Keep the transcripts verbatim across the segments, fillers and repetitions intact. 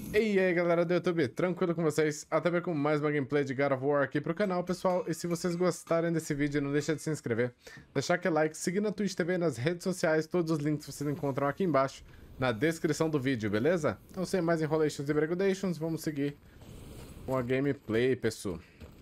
E aí galera do YouTube, tranquilo com vocês? Até bem com mais uma gameplay de God of War aqui pro canal, pessoal. E se vocês gostarem desse vídeo, não deixa de se inscrever, deixar aquele like, seguir na Twitch T V, nas redes sociais, todos os links vocês encontram aqui embaixo, na descrição do vídeo, beleza? Então sem mais enrolations e bregudations, vamos seguir com a gameplay, pessoal.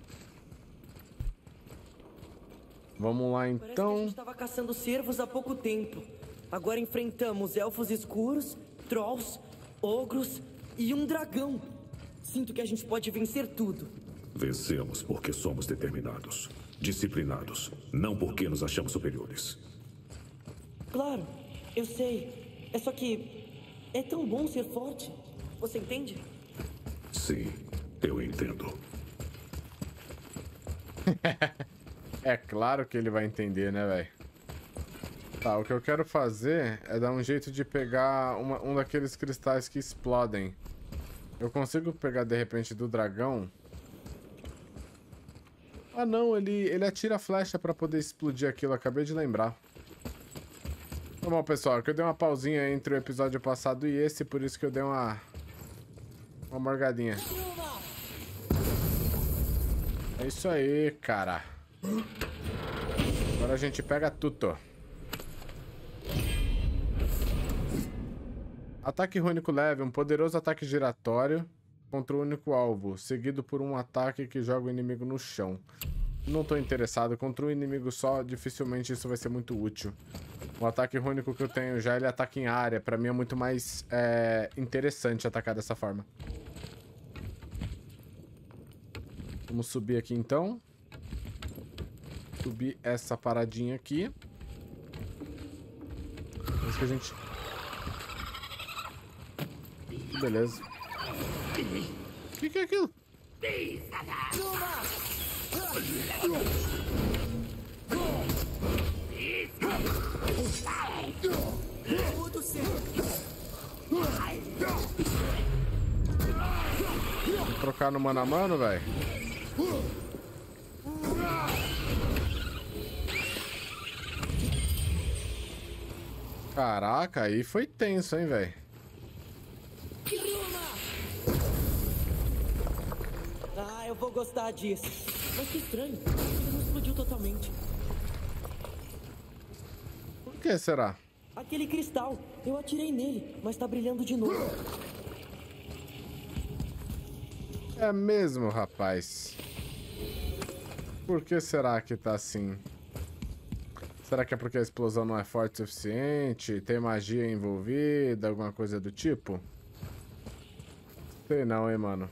Vamos lá então. Parece que a gente estava caçando cervos há pouco tempo. Agora enfrentamos elfos escuros, trolls, ogros e um dragão. Sinto que a gente pode vencer tudo. Vencemos porque somos determinados, disciplinados, não porque nos achamos superiores. Claro, eu sei. É só que é tão bom ser forte. Você entende? Sim, eu entendo. É claro que ele vai entender, né, velho? Tá, o que eu quero fazer é dar um jeito de pegar uma, um daqueles cristais que explodem. Eu consigo pegar, de repente, do dragão? Ah, não, ele, ele atira a flecha pra poder explodir aquilo, acabei de lembrar. Tá bom, pessoal, que eu dei uma pausinha entre o episódio passado e esse, por isso que eu dei uma... Uma morgadinha. É isso aí, cara. Agora a gente pega tudo. Ataque rúnico leve, um poderoso ataque giratório contra o único alvo, seguido por um ataque que joga o inimigo no chão. Não tô interessado, contra um inimigo só, dificilmente isso vai ser muito útil. O ataque rúnico que eu tenho já, ele ataca em área, pra mim é muito mais é, interessante atacar dessa forma. Vamos subir aqui então. Subir essa paradinha aqui. É isso que a gente... Beleza. O que, que é aquilo? Vou trocar no mano a mano, velho. Caraca, aí foi tenso, hein, velho. Ah, eu vou gostar disso. Mas que estranho, ele não explodiu totalmente. Por que será? Aquele cristal, eu atirei nele, mas tá brilhando de novo. É mesmo, rapaz. Por que será que tá assim? Será que é porque a explosão não é forte o suficiente? Tem magia envolvida? Alguma coisa do tipo? Sei não, hein, mano.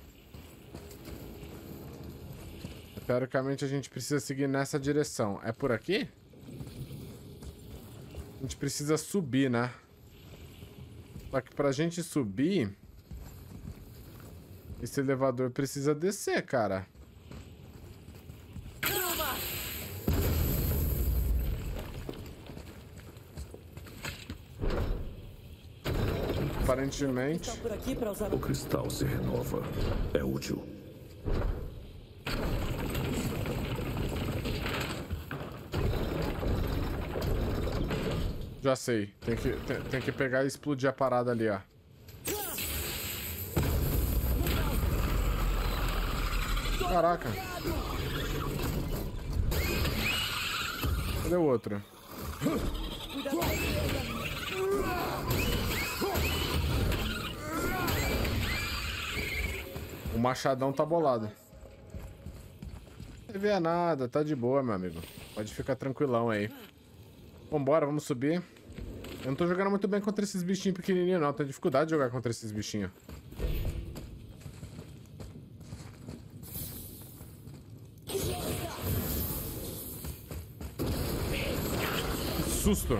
Teoricamente a gente precisa seguir nessa direção. É por aqui? A gente precisa subir, né? Só que pra gente subir... Esse elevador precisa descer, cara. Aparentemente... Tá por aqui pra usar O cristal se renova. É útil. Já sei. Tem que, tem, tem que pegar e explodir a parada ali, ó. Caraca. Cadê o outro? O machadão tá bolado. Não vê nada, tá de boa, meu amigo. Pode ficar tranquilão aí. Vambora, vamos subir. Eu não tô jogando muito bem contra esses bichinhos pequenininhos, não. Tenho dificuldade de jogar contra esses bichinhos. Que susto!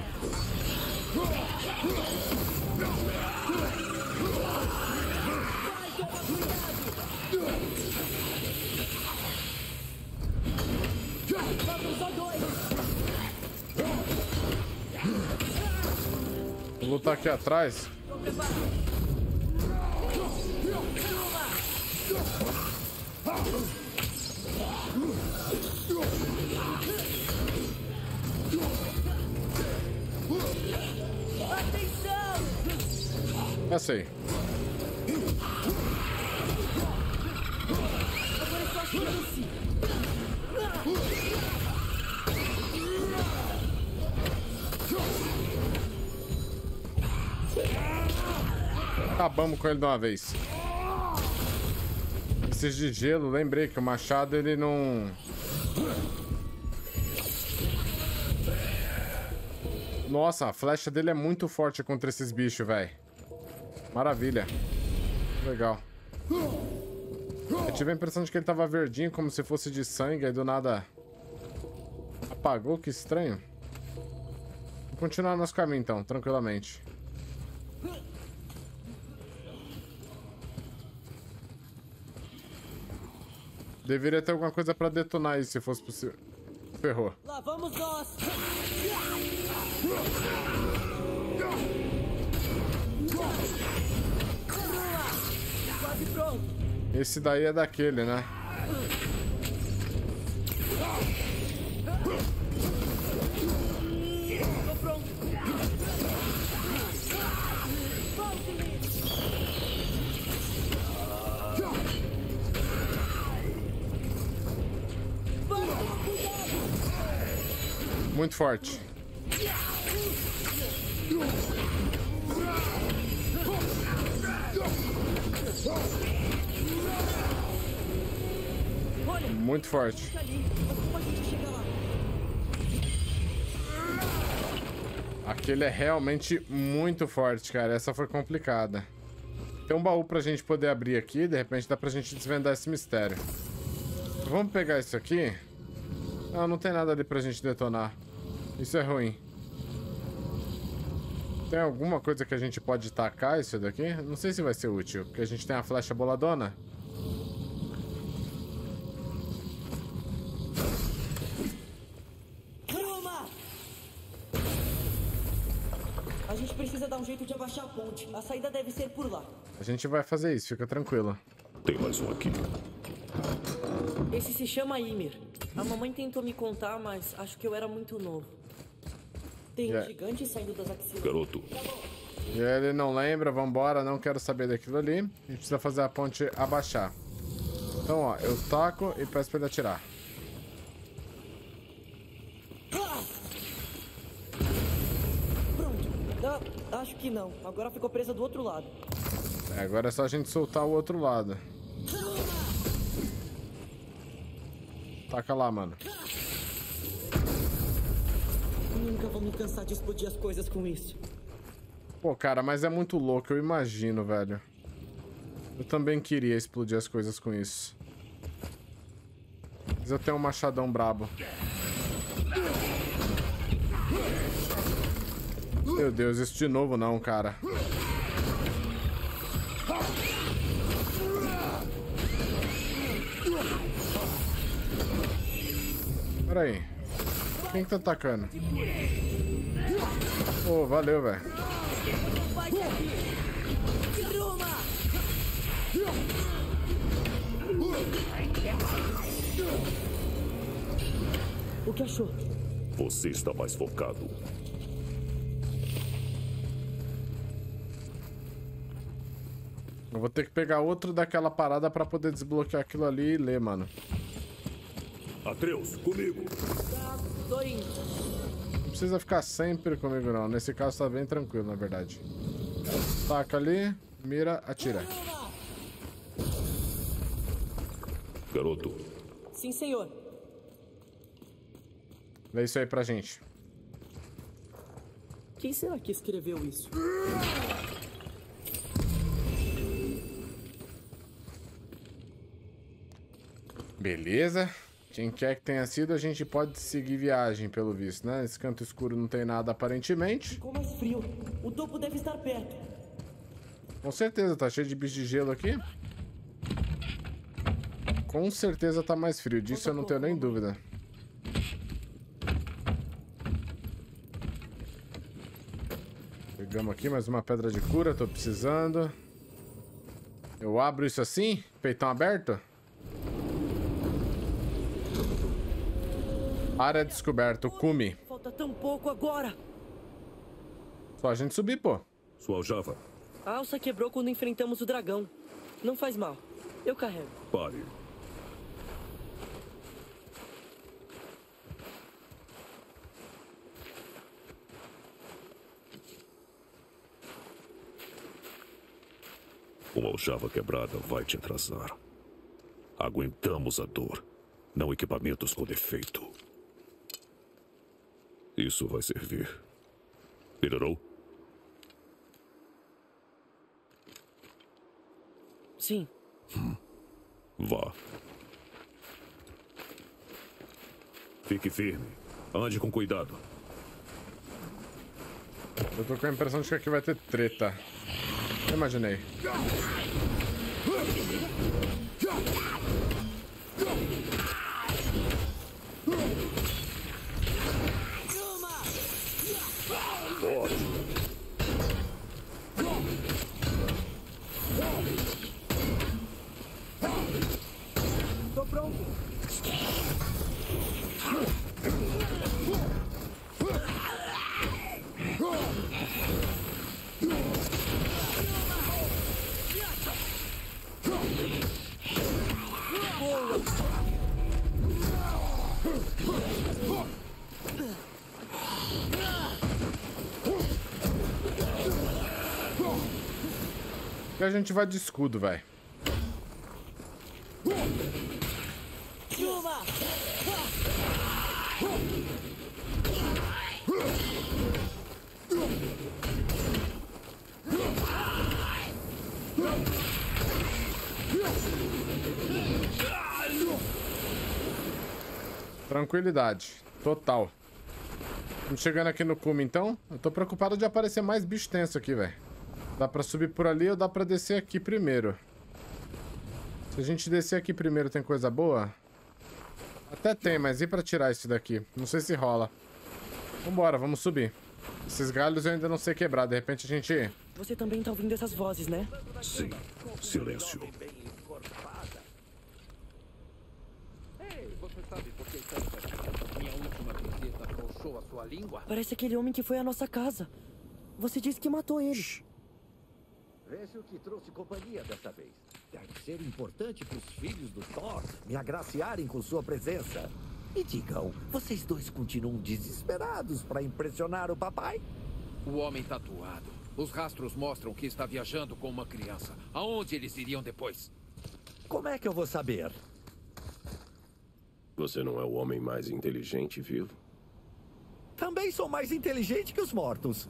Vou lutar aqui atrás. Já sei. Acabamos com ele de uma vez. Esses de gelo, lembrei que o machado ele não... Nossa, a flecha dele é muito forte contra esses bichos, velho. Maravilha. Legal. Eu tive a impressão de que ele tava verdinho, como se fosse de sangue, aí do nada apagou, que estranho. Vou continuar nosso caminho então, tranquilamente. Deveria ter alguma coisa pra detonar isso, se fosse possível. Ferrou. Lá vamos nós! Quase pronto! Esse daí é daquele, né? Tô pronto! Muito forte. Muito forte. Aquele é realmente muito forte, cara. Essa foi complicada. Tem um baú pra gente poder abrir aqui. De repente dá pra gente desvendar esse mistério. Vamos pegar isso aqui. Não, não tem nada ali pra gente detonar. Isso é ruim. Tem alguma coisa que a gente pode tacar isso daqui? Não sei se vai ser útil, porque a gente tem a flecha boladona. Ruma! A gente precisa dar um jeito de abaixar a ponte. A saída deve ser por lá. A gente vai fazer isso, fica tranquilo. Tem mais um aqui. Esse se chama Ymir. A mamãe tentou me contar, mas acho que eu era muito novo. Tem Yeah. um gigante saindo das axilas. Garoto, E ele não lembra, vambora, não quero saber daquilo ali. A gente precisa fazer a ponte abaixar. Então, ó, eu taco e peço pra ele atirar. Pronto. Ah, acho que não. Agora ficou presa do outro lado. É, agora é só a gente soltar o outro lado. Taca lá, mano. Nunca vou me cansar de explodir as coisas com isso. Pô, cara, mas é muito louco, eu imagino, velho. Eu também queria explodir as coisas com isso. Mas eu tenho um machadão brabo. Meu Deus, isso de novo não, cara. Pera aí. Quem que tá atacando? Pô, valeu, velho. O que achou? você está mais focado. Eu vou ter que pegar outro daquela parada pra poder desbloquear aquilo ali e ler, mano. Atreus, comigo. Tá, tô indo. Não precisa ficar sempre comigo, não. Nesse caso tá bem tranquilo, na verdade. Taca ali, mira, atira. Garoto, Sim, senhor. Lê isso aí pra gente. Quem será que escreveu isso? Beleza. Quem quer que tenha sido, a gente pode seguir viagem, pelo visto, né? Esse canto escuro não tem nada, aparentemente. Ficou mais frio. O topo deve estar perto. Com certeza, tá cheio de bicho de gelo aqui. Com certeza tá mais frio, disso eu não tenho nem dúvida. Pegamos aqui mais uma pedra de cura, tô precisando. Eu abro isso assim? Peitão aberto? Área descoberta, o cume. Falta tão pouco agora. Só a gente subir, pô. sua aljava. A alça quebrou quando enfrentamos o dragão. Não faz mal. Eu carrego. Pare. Uma aljava quebrada vai te atrasar. Aguentamos a dor, não equipamentos com defeito. Isso vai servir. Melhorou? Sim. Hum. Vá. Fique firme. Ande com cuidado. Eu tô com a impressão de que aqui vai ter treta. Eu imaginei. Tô pronto. E a gente vai de escudo, velho. Tranquilidade, total. Estamos chegando aqui no cume, então. Eu tô preocupado de aparecer mais bicho tenso aqui, velho. Dá pra subir por ali ou dá pra descer aqui primeiro? Se a gente descer aqui primeiro, tem coisa boa? Até tem, mas e pra tirar isso daqui? Não sei se rola. Vambora, vamos subir. Esses galhos eu ainda não sei quebrar. De repente a gente... Você também tá ouvindo essas vozes, né? Sim. Silêncio. Ei, você sabe por que minha última visita frouxou a sua língua? Parece aquele homem que foi à nossa casa. Você disse que matou ele. Shhh. Veja o que trouxe companhia dessa vez. Deve ser importante para os filhos do Thor me agraciarem com sua presença. E digam, vocês dois continuam desesperados para impressionar o papai? O homem tatuado. Os rastros mostram que está viajando com uma criança. Aonde eles iriam depois? Como é que eu vou saber? Você não é o homem mais inteligente vivo? Também sou mais inteligente que os mortos.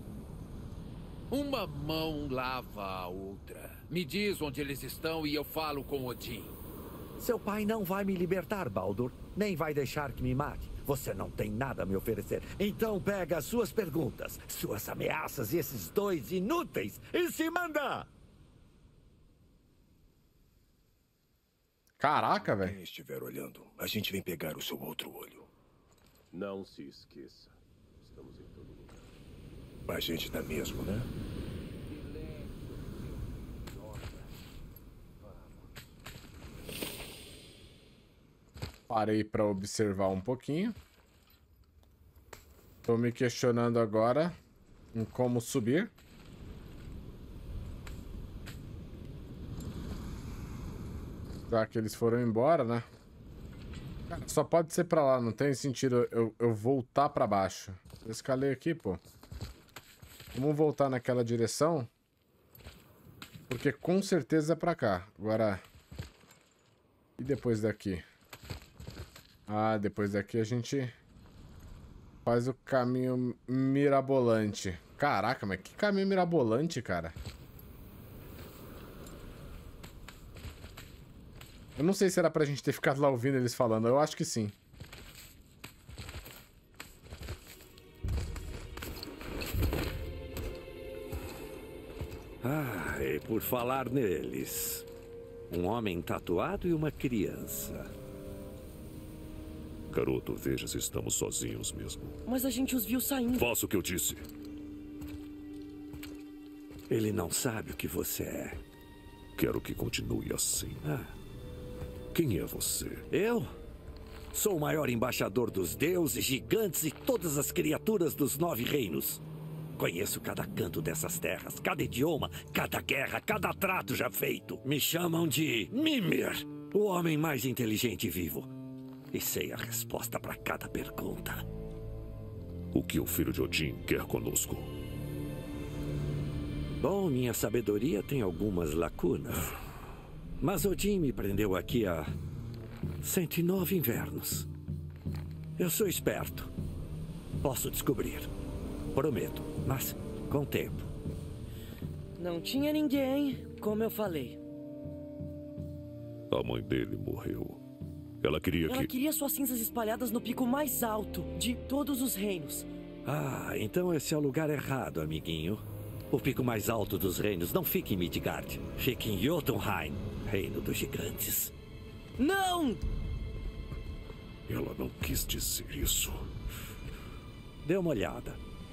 Uma mão lava a outra. Me diz onde eles estão e eu falo com Odin. Seu pai não vai me libertar, Baldur. Nem vai deixar que me mate. Você não tem nada a me oferecer. Então pega as suas perguntas, suas ameaças e esses dois inúteis e se manda! Caraca, velho. Quem estiver olhando, a gente vem pegar o seu outro olho. Não se esqueça. Estamos em todo lugar. A gente tá mesmo, né? Parei para observar um pouquinho. Tô me questionando agora em como subir. Já que eles foram embora, né? Cara, só pode ser pra lá, não tem sentido eu, eu voltar pra baixo. Eu escalei aqui, pô. Vamos voltar naquela direção. Porque com certeza é pra cá. Agora... E depois daqui? Ah, depois daqui a gente... faz o caminho mirabolante. Caraca, mas que caminho mirabolante, cara. Eu não sei se era pra gente ter ficado lá ouvindo eles falando. Eu acho que sim. Ah, e por falar neles... um homem tatuado e uma criança. Garoto, veja se estamos sozinhos mesmo. Mas a gente os viu saindo. Faça o que eu disse. Ele não sabe o que você é. Quero que continue assim. Ah. Quem é você? Eu? Sou o maior embaixador dos deuses, gigantes e todas as criaturas dos nove reinos. Conheço cada canto dessas terras, cada idioma, cada guerra, cada trato já feito. Me chamam de Mimir, o homem mais inteligente vivo. E sei a resposta para cada pergunta. O que o filho de Odin quer conosco? Bom, minha sabedoria tem algumas lacunas. Mas Odin me prendeu aqui há cento e nove invernos. Eu sou esperto. Posso descobrir. Prometo, mas com tempo. Não tinha ninguém, como eu falei. A mãe dele morreu. Ela queria Ela que... queria suas cinzas espalhadas no pico mais alto de todos os reinos. Ah, então esse é o lugar errado, amiguinho. O pico mais alto dos reinos não fica em Midgard. Fica em Jotunheim, reino dos gigantes. Não! Ela não quis dizer isso. Dê uma olhada.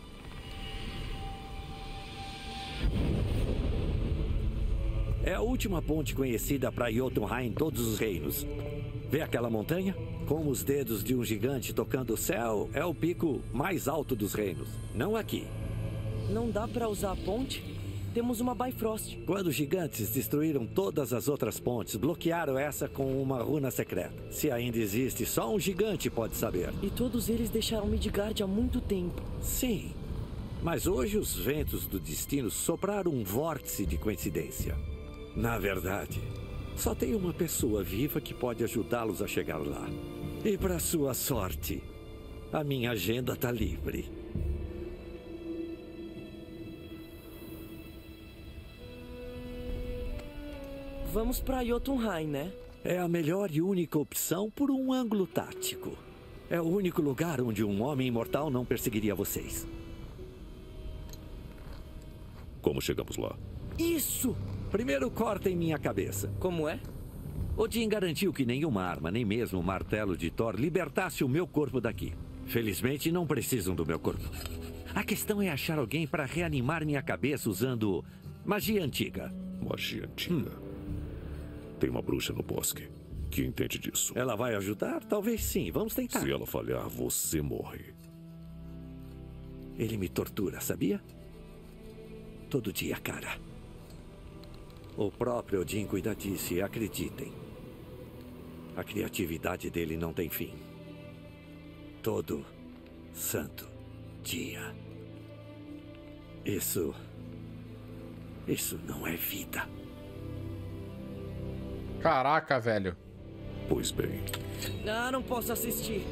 É a última ponte conhecida para Jotunheim em todos os reinos. Vê aquela montanha? Com os dedos de um gigante tocando o céu, é o pico mais alto dos reinos. Não aqui. Não dá pra usar a ponte? Temos uma Bifrost. Quando os gigantes destruíram todas as outras pontes, bloquearam essa com uma runa secreta. Se ainda existe, só um gigante pode saber. E todos eles deixaram Midgard há muito tempo. Sim, mas hoje os ventos do destino sopraram um vórtice de coincidência. Na verdade, só tem uma pessoa viva que pode ajudá-los a chegar lá. E para sua sorte, a minha agenda tá livre. Vamos pra Jotunheim, né? É a melhor e única opção por um ângulo tático. É o único lugar onde um homem imortal não perseguiria vocês. Como chegamos lá? Isso! Primeiro cortem minha cabeça. Como é? Odin garantiu que nenhuma arma, nem mesmo o martelo de Thor, libertasse o meu corpo daqui. Felizmente, não precisam do meu corpo. A questão é achar alguém para reanimar minha cabeça usando magia antiga. Magia antiga? Hum. Tem uma bruxa no bosque que entende disso. Ela vai ajudar? Talvez sim. Vamos tentar. Se ela falhar, você morre. Ele me tortura, sabia? Todo dia, cara. O próprio Odin cuida disso e acreditem. A criatividade dele não tem fim. Todo santo dia. Isso... Isso não é vida. Caraca, velho. Pois bem. Ah, não posso assistir.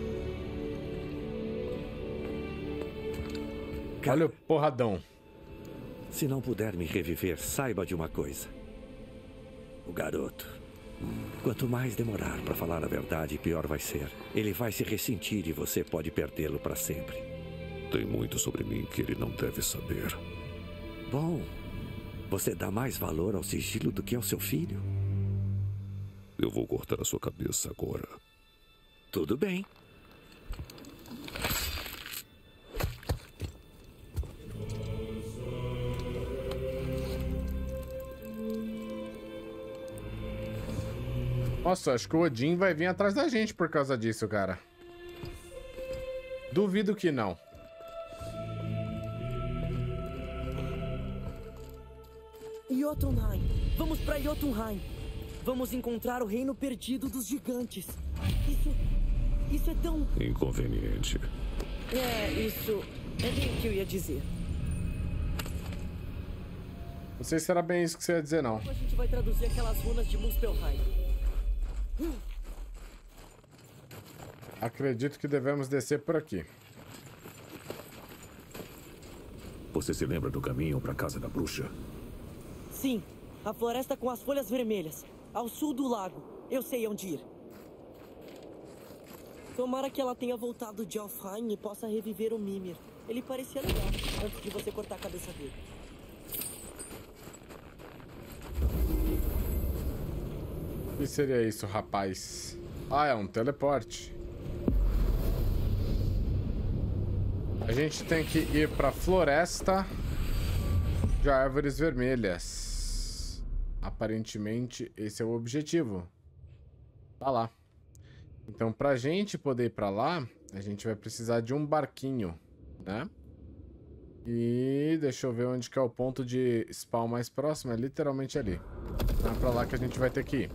Olha o porradão. Se não puder me reviver, saiba de uma coisa. O garoto, quanto mais demorar para falar a verdade, pior vai ser. Ele vai se ressentir e você pode perdê-lo para sempre. Tem muito sobre mim que ele não deve saber. Bom, você dá mais valor ao sigilo do que ao seu filho? Eu vou cortar a sua cabeça agora. Tudo bem. Nossa, acho que o Odin vai vir atrás da gente por causa disso, cara. Duvido que não. Jotunheim. Vamos pra Jotunheim. Vamos encontrar o reino perdido dos gigantes. Isso... Isso é tão... Inconveniente. É, isso... É bem o que eu ia dizer. Não sei se era bem isso que você ia dizer, não. A gente vai traduzir aquelas runas de Muspelheim. Acredito que devemos descer por aqui. Você se lembra do caminho para a casa da bruxa? Sim, a floresta com as folhas vermelhas. Ao sul do lago. Eu sei onde ir. Tomara que ela tenha voltado de Alfheim e possa reviver o Mimir. Ele parecia legal, antes de você cortar a cabeça dele. O que seria isso, rapaz? Ah, é um teleporte. A gente tem que ir pra floresta de árvores vermelhas. Aparentemente, esse é o objetivo. Tá lá. Então, pra gente poder ir pra lá, a gente vai precisar de um barquinho, né? E deixa eu ver onde que é o ponto de spawn mais próximo. É literalmente ali. Então é pra lá que a gente vai ter que ir.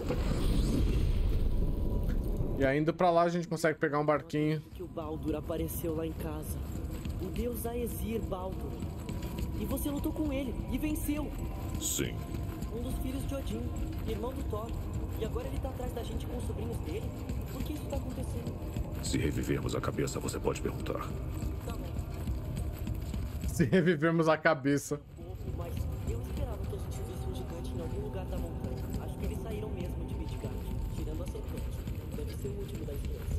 E aí, indo pra lá, a gente consegue pegar um barquinho. Que o Baldur apareceu lá em casa. O deus Aesir Baldur. E você lutou com ele e venceu. Sim. Um dos filhos de Odin, irmão do Thor. E agora ele tá atrás da gente com os sobrinhos dele? Por que isso tá acontecendo? Se revivermos a cabeça, você pode perguntar. Tá bom. Se revivermos a cabeça. Pouco, mas eu esperava que a gente visse um gigante em algum lugar da montanha. Acho que eles saíram mesmo de Midgard, tirando a serpente. Deve ser o último da espécie.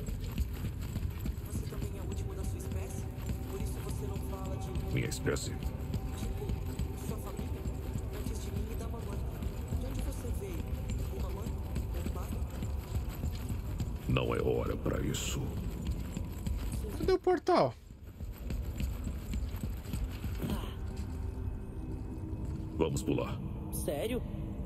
Você também é o último da sua espécie? Por isso você não fala de... Minha espécie? Tipo, sua família? Antes de mim e da mamãe. De onde você veio? Uma mãe? Um pai? Não é hora pra isso. Cadê o portal? Vamos pular. Sério?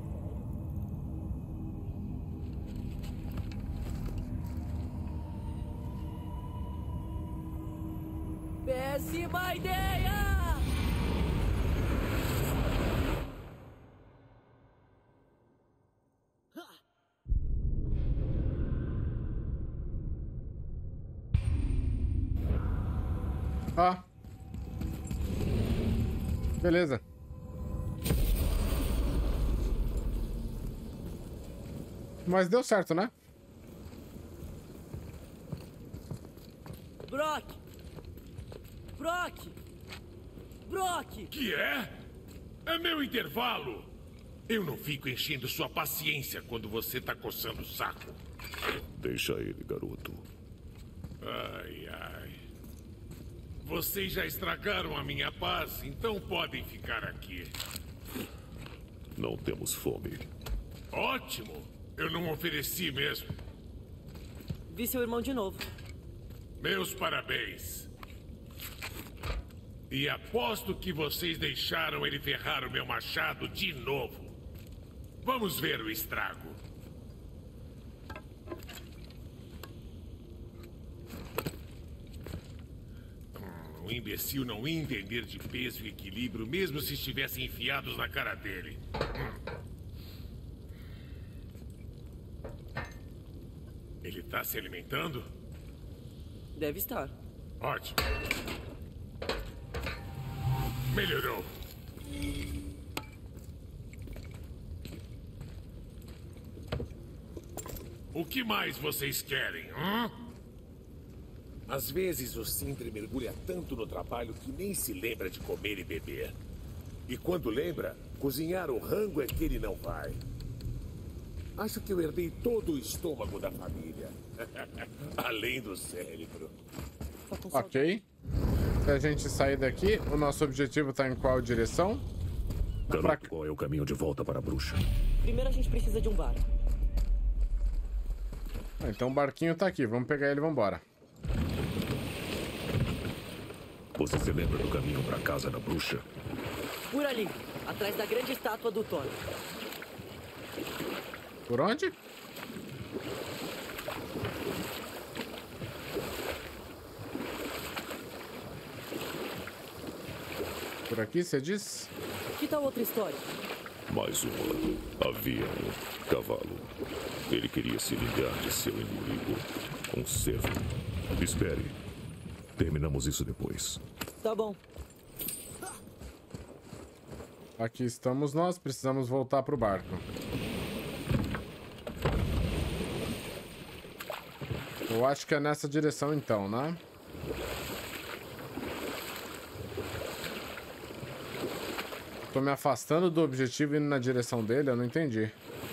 Péssima ideia! Ah. Beleza. Mas deu certo, né? Brock! Brock! Brock! Que é? É meu intervalo. Eu não fico enchendo sua paciência quando você tá coçando o saco. Deixa ele, garoto. Ai, ai. Vocês já estragaram a minha paz, então podem ficar aqui. Não temos fome. Ótimo! Eu não ofereci mesmo. Vi seu irmão de novo. Meus parabéns. E aposto que vocês deixaram ele ferrar o meu machado de novo. Vamos ver o estrago. Hum, o imbecil não ia entender de peso e equilíbrio, mesmo se estivessem enfiados na cara dele. Hum. Ele tá se alimentando? Deve estar. Ótimo. Melhorou. O que mais vocês querem, hã? Às vezes o Sindri mergulha tanto no trabalho que nem se lembra de comer e beber. E quando lembra, cozinhar o rango é que ele não vai. Acho que eu herdei todo o estômago da família. Além do cérebro. Ok. Se a gente sair daqui, o nosso objetivo tá em qual direção? Garoto, Pra... qual é o caminho de volta para a bruxa? Primeiro a gente precisa de um bar. Ah, então o barquinho tá aqui. Vamos pegar ele e vambora. Você se lembra do caminho para casa da bruxa? Por ali, atrás da grande estátua do Thor. Por onde? Por aqui, você diz? Que tal outra história? Mais uma. Havia um cavalo. Ele queria se vingar de seu inimigo, um cervo. Espere. Terminamos isso depois. Tá bom. Aqui estamos nós. Precisamos voltar pro barco. Eu acho que é nessa direção então, né? Tô me afastando do objetivo e indo na direção dele, eu não entendi.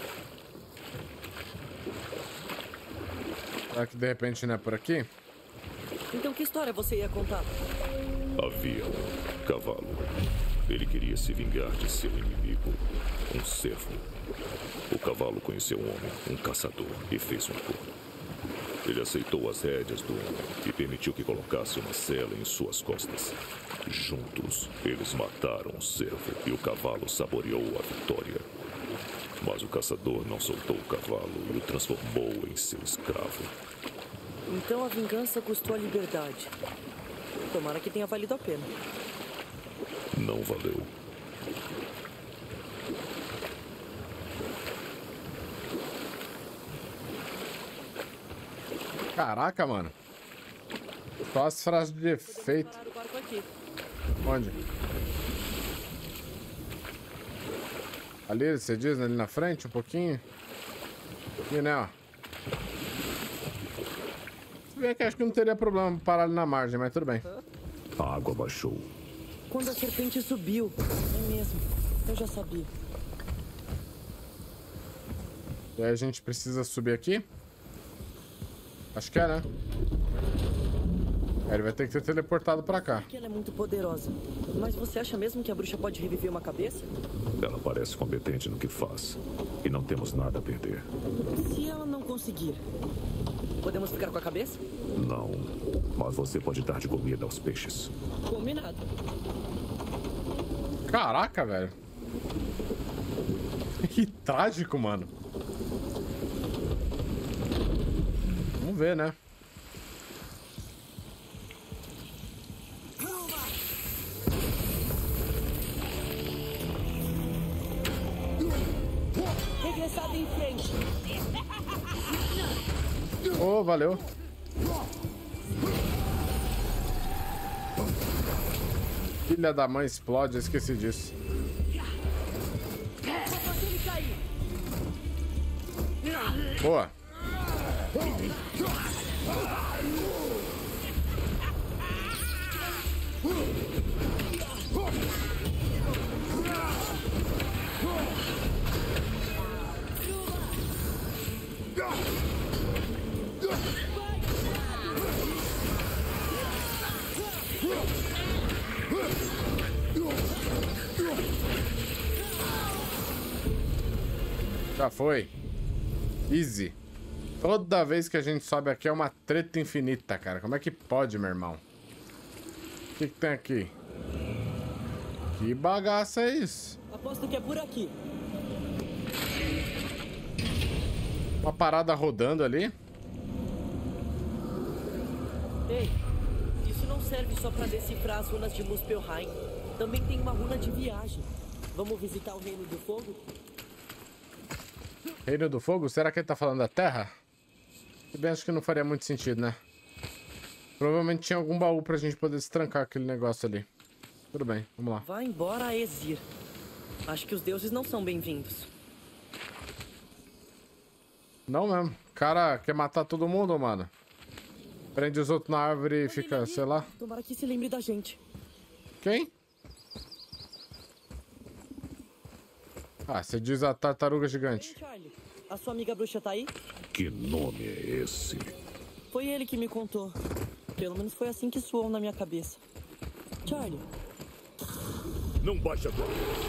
Será que de repente não é por aqui? Então que história você ia contar? Havia um cavalo. Ele queria se vingar de seu inimigo, um cervo. O cavalo conheceu um homem, um caçador, e fez um acordo. Ele aceitou as rédeas do homem e permitiu que colocasse uma sela em suas costas. Juntos, eles mataram o cervo e o cavalo saboreou a vitória. Mas o caçador não soltou o cavalo e o transformou em seu escravo. Então a vingança custou a liberdade. Tomara que tenha valido a pena. Não valeu. Caraca, mano. Só as frases de efeito. Parar o barco aqui. Onde? Ali, você diz, ali na frente, um pouquinho. Aqui, né, ó. Se bem que acho que não teria problema parar ali na margem, mas tudo bem. A água baixou. Quando a serpente subiu. É mesmo. Eu já sabia. E aí a gente precisa subir aqui? Acho que é, né? É, ele vai ter que ter teleportado pra cá. Porque ela é muito poderosa. Mas você acha mesmo que a bruxa pode reviver uma cabeça? Ela parece competente no que faz. E não temos nada a perder. Se ela não conseguir, podemos ficar com a cabeça? Não. Mas você pode dar de comida aos peixes. Combinado. Caraca, velho. Que trágico, mano. Vamos ver, né? Regressada em frente. Oh, valeu. Filha da mãe explode, eu esqueci disso. Boa. Já foi. Easy. Toda vez que a gente sobe aqui é uma treta infinita, cara. Como é que pode, meu irmão? O que, que tem aqui? Que bagaça é isso? Aposto que é por aqui. Uma parada rodando ali. Ei, isso não serve só pra decifrar as runas de Muspelheim. Também tem uma runa de viagem. Vamos visitar o Reino do Fogo? Reino do Fogo? Será que ele tá falando da Terra? Se bem, acho que não faria muito sentido, né? Provavelmente tinha algum baú pra gente poder destrancar aquele negócio ali. Tudo bem, vamos lá. Vá embora, Aesir. Acho que os deuses não são bem-vindos. Não mesmo. O cara quer matar todo mundo, mano. Prende os outros na árvore e fica, ali. sei lá. Tomara que se lembre da gente. Quem? Ah, você diz a tartaruga gigante. Ei, Charlie, a sua amiga bruxa tá aí? Que nome é esse? Foi ele que me contou. Pelo menos foi assim que soou na minha cabeça. Charlie. Não baixa agora.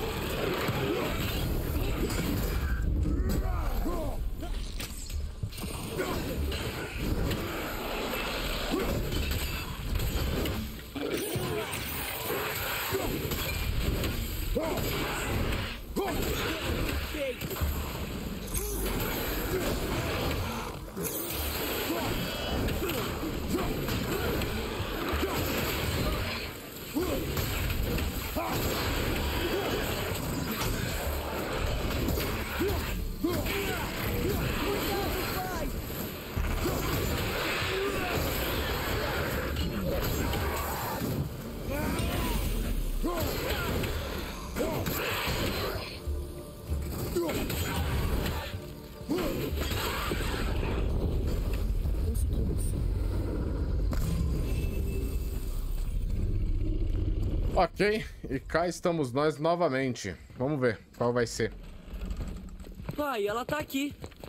Ok, e cá estamos nós novamente. Vamos ver qual vai ser. Pai, ela tá aqui.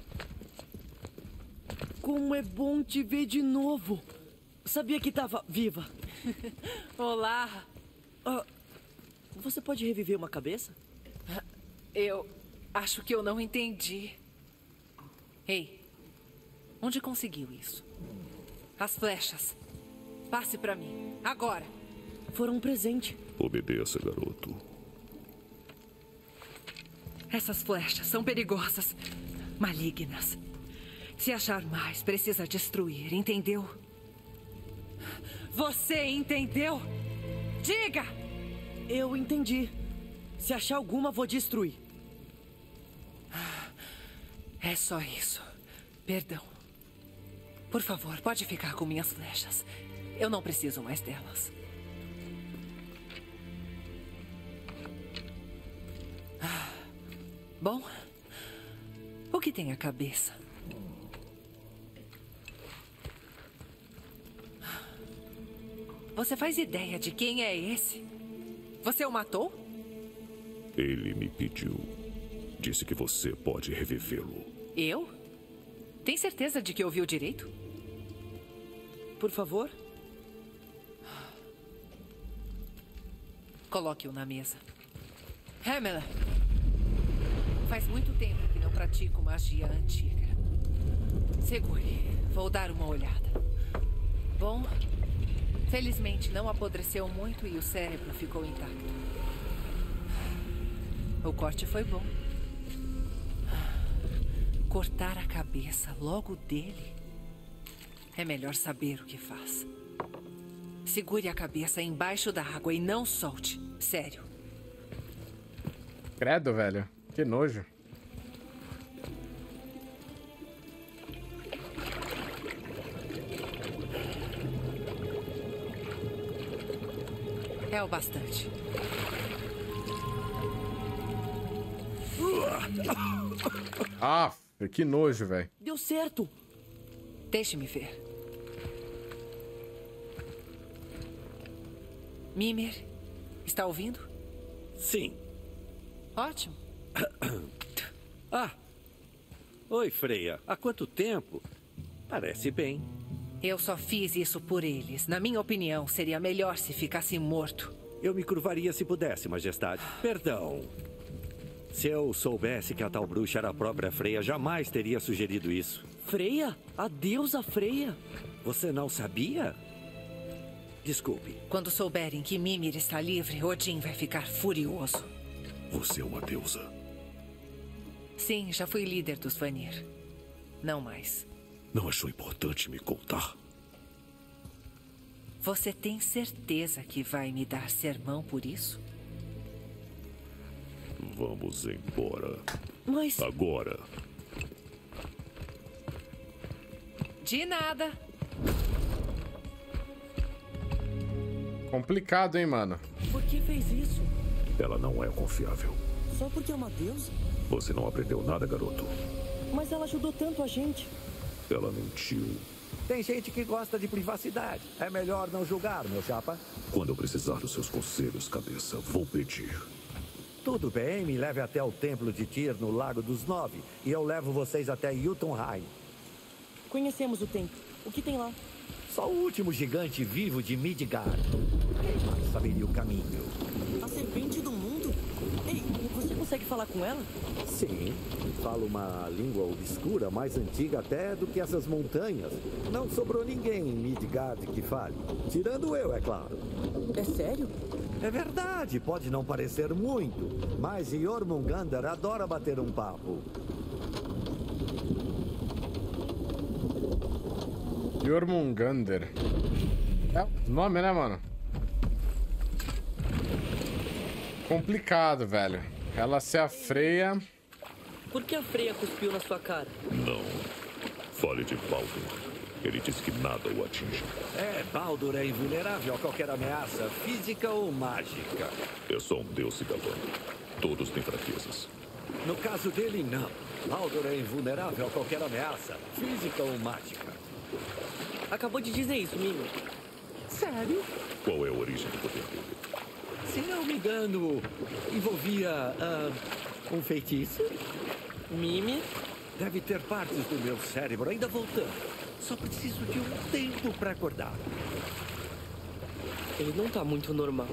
Como é bom te ver de novo. Sabia que tava viva. Olá. Ah, você pode reviver uma cabeça? Eu acho que eu não entendi. Ei, onde conseguiu isso? As flechas. Passe pra mim, agora. Foram um presente. Obedeça, garoto. Essas flechas são perigosas, malignas. Se achar mais, precisa destruir, entendeu? Você entendeu? Diga! Eu entendi. Se achar alguma, vou destruir. É só isso. Perdão. Por favor, pode ficar com minhas flechas. Eu não preciso mais delas. Bom, o que tem a cabeça? Você faz ideia de quem é esse? Você o matou? Ele me pediu. Disse que você pode revivê-lo. Eu? Tem certeza de que ouviu direito? Por favor? Coloque-o na mesa. Hammer, faz muito tempo que não pratico magia antiga. Segure, vou dar uma olhada. Bom, felizmente não apodreceu muito e o cérebro ficou intacto. O corte foi bom. Cortar a cabeça logo dele? É melhor saber o que faz. Segure a cabeça embaixo da água e não solte. Sério. Credo, velho. Que nojo. É o bastante. Ah, que nojo, velho. Deu certo. Deixe-me ver. Mimir, está ouvindo? Sim. Ótimo. Ah! Oi, Freya. Há quanto tempo? Parece bem. Eu só fiz isso por eles. Na minha opinião, seria melhor se ficasse morto. Eu me curvaria se pudesse, Majestade. Perdão. Se eu soubesse que a tal bruxa era a própria Freya, jamais teria sugerido isso. Freya? A deusa Freya? Você não sabia? Desculpe. Quando souberem que Mimir está livre, Odin vai ficar furioso. Você é uma deusa. Sim, já fui líder dos Vanir. Não mais. Não achou importante me contar? Você tem certeza que vai me dar sermão por isso? Vamos embora. Mas... Agora. De nada. Complicado, hein, mano? Por que fez isso? Ela não é confiável. Só porque é uma deusa? Você não aprendeu nada, garoto. Mas ela ajudou tanto a gente. Ela mentiu. Tem gente que gosta de privacidade. É melhor não julgar, meu chapa. Quando eu precisar dos seus conselhos, cabeça, vou pedir. Tudo bem, me leve até o templo de Tyr no Lago dos Nove e eu levo vocês até Jotunheim. Conhecemos o templo. O que tem lá? Só o último gigante vivo de Midgard. Quem mais saberia o caminho? A serpente do mundo? Ei, você consegue falar com ela? Sim, falo uma língua obscura mais antiga até do que essas montanhas. Não sobrou ninguém em Midgard que fale. Tirando eu, é claro. É sério? É verdade, pode não parecer muito, mas Jormungandr adora bater um papo. Jormungandr. É o nome, né, mano? Complicado, velho. Ela se a Freya. Por que a Freya cuspiu na sua cara? Não. Fale de Baldur. Ele disse que nada o atinge. É, Baldur é invulnerável a qualquer ameaça, física ou mágica. É só um deus se gabando. Todos têm fraquezas. No caso dele, não. Baldur é invulnerável a qualquer ameaça, física ou mágica. Acabou de dizer isso, Mimir. Sério? Qual é a origem do poder dele? Se não me engano, envolvia ah, um feitiço? Mimir? Deve ter partes do meu cérebro ainda voltando. Só preciso de um tempo para acordar. Ele não tá muito normal.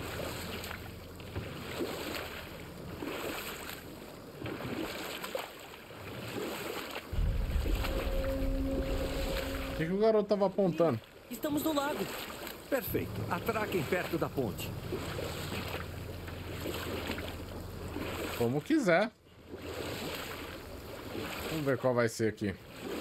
O que, que o garoto tava apontando? Estamos no lago. Perfeito. Atraquem perto da ponte. Como quiser. Vamos ver qual vai ser aqui.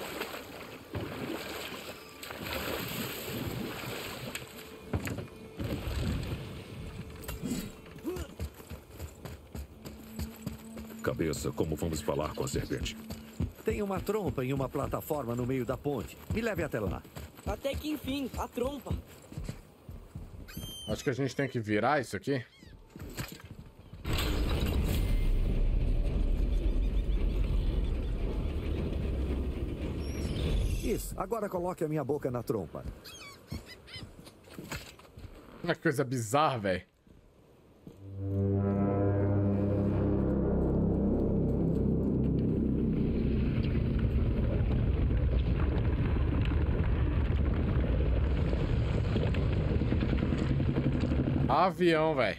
Cabeça, como vamos falar com a serpente? Tem uma trompa em uma plataforma no meio da ponte. Me leve até lá. Até que enfim, a trompa. Acho que a gente tem que virar isso aqui. Sis, agora coloque a minha boca na trompa. Uma coisa bizarra, velho. Avião, velho.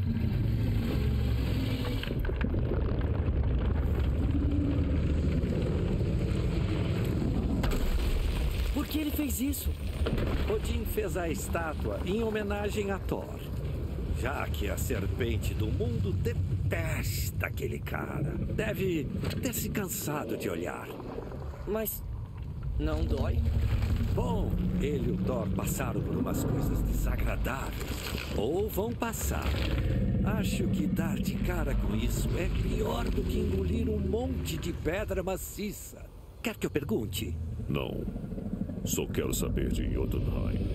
Por que ele fez isso? Odin fez a estátua em homenagem a Thor. Já que a serpente do mundo detesta aquele cara. Deve ter se cansado de olhar. Mas não dói? Bom, ele e o Thor passaram por umas coisas desagradáveis. Ou vão passar. Acho que dar de cara com isso é pior do que engolir um monte de pedra maciça. Quer que eu pergunte? Não. Só quero saber de Jotunheim.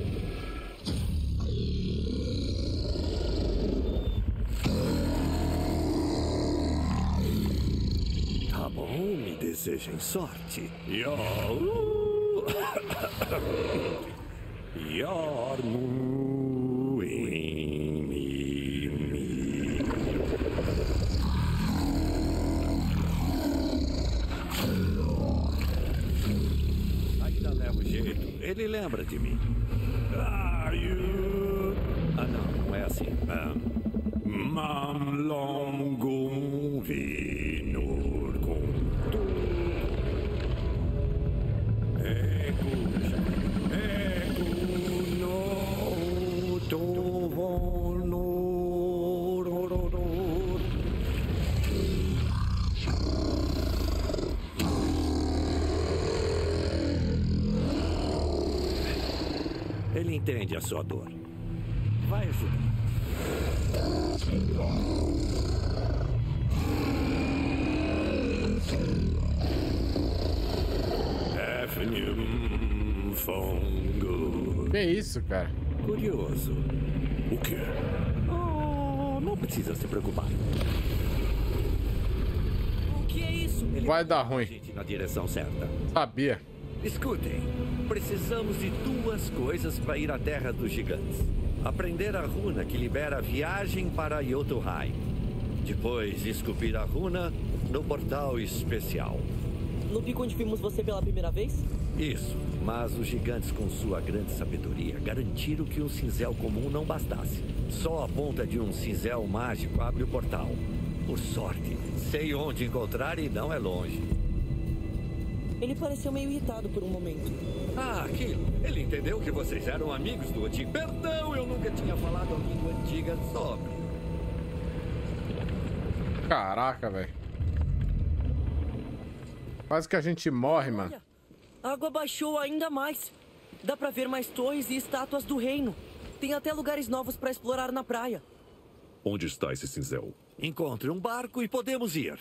Tá bom, me desejem sorte. Ainda leva o jeito. Ele lembra de mim. Ah, não, não é assim. Mam longum vinur com tu. Eku, eku no to vonor. Ele entende a sua dor. Vai ajudar. Que isso, cara? Curioso. O quê? Oh, não precisa se preocupar. O que é isso? Ele vai dar ruim. Gente na direção certa. Sabia. Escutem, precisamos de duas coisas para ir à Terra dos Gigantes. Aprender a runa que libera a viagem para Jotunheim. Depois, esculpir a runa no portal especial. No pico onde vimos você pela primeira vez? Isso, mas os gigantes, com sua grande sabedoria, garantiram que um cinzel comum não bastasse. Só a ponta de um cinzel mágico abre o portal. Por sorte, sei onde encontrar e não é longe. Ele pareceu meio irritado por um momento. Ah, aquilo. Ele entendeu que vocês eram amigos do Odin. Perdão, eu nunca tinha falado a língua antiga sobre. Caraca, velho. Quase que a gente morre, mano. Olha, a água baixou ainda mais. Dá pra ver mais torres e estátuas do reino. Tem até lugares novos pra explorar na praia. Onde está esse cinzel? Encontre um barco e podemos ir.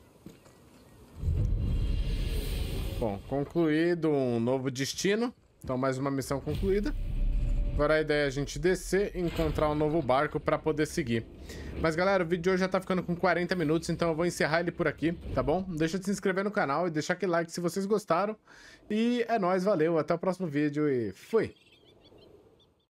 Bom, concluído um novo destino. Então, mais uma missão concluída. Agora a ideia é a gente descer e encontrar um novo barco para poder seguir. Mas, galera, o vídeo de hoje já tá ficando com quarenta minutos, então eu vou encerrar ele por aqui, tá bom? Não deixa de se inscrever no canal e deixar aquele like se vocês gostaram. E é nóis, valeu, até o próximo vídeo e fui!